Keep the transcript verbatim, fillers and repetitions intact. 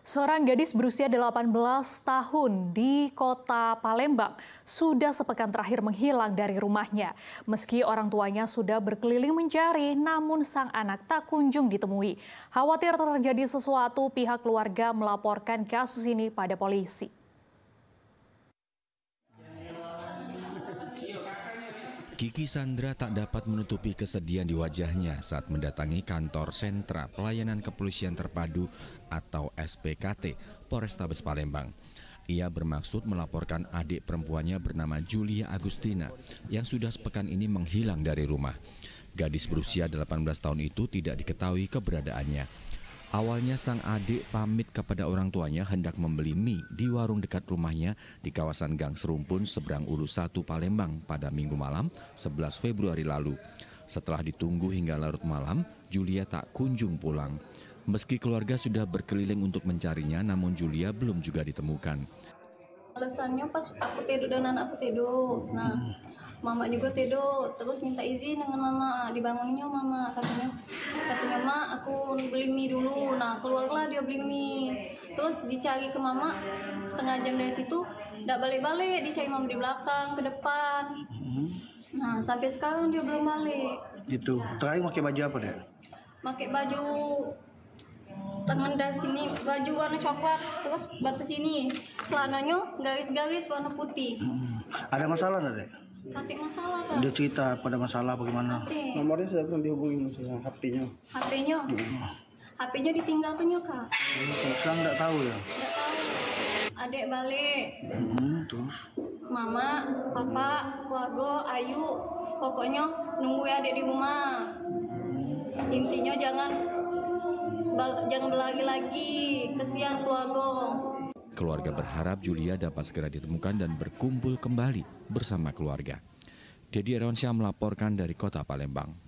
Seorang gadis berusia delapan belas tahun di kota Palembang sudah sepekan terakhir menghilang dari rumahnya. Meski orang tuanya sudah berkeliling mencari, namun sang anak tak kunjung ditemui. Khawatir terjadi sesuatu, pihak keluarga melaporkan kasus ini pada polisi. Kiki Sandra tak dapat menutupi kesedihan di wajahnya saat mendatangi kantor Sentra Pelayanan Kepolisian Terpadu atau S P K T Polrestabes Palembang. Ia bermaksud melaporkan adik perempuannya bernama Julia Agustina yang sudah sepekan ini menghilang dari rumah. Gadis berusia delapan belas tahun itu tidak diketahui keberadaannya. Awalnya sang adik pamit kepada orang tuanya hendak membeli mie di warung dekat rumahnya di kawasan Gang Serumpun seberang Ulu satu Palembang pada Minggu malam sebelas Februari lalu. Setelah ditunggu hingga larut malam, Julia tak kunjung pulang. Meski keluarga sudah berkeliling untuk mencarinya, namun Julia belum juga ditemukan. Alasannya pas aku tidur dan anakku tidur, nah mama juga tidur, terus minta izin dengan mama, dibanguninnya mama, katanya katanya ma aku beli mie dulu, nah keluarlah dia beli mie, terus dicari ke mama setengah jam dari situ, tidak balik-balik, dicari mama di belakang, ke depan, nah sampai sekarang dia belum balik. Itu terakhir pakai baju apa deh? Pakai baju tangan dari sini baju warna coklat, terus batas ini celananya garis-garis warna putih. Hmm. Ada masalah nggak deh? Katik masalah kan? Dia cerita pada masalah bagaimana? Katik. Nomornya sudah pernah dihubungi misalnya H P-nya? H P-nya? Hmm. H P-nya ditinggalkannya kak. Hmm. Sekarang nggak tahu ya? Nggak tahu. Adik balik. Hmm, terus? Mama, Papa, keluarga, Ayu, pokoknya nunggu adik di rumah. Intinya jangan jangan berlari lagi, kesian keluarga. Keluarga berharap Julia dapat segera ditemukan dan berkumpul kembali bersama keluarga. Dedi Aronsyah melaporkan dari Kota Palembang.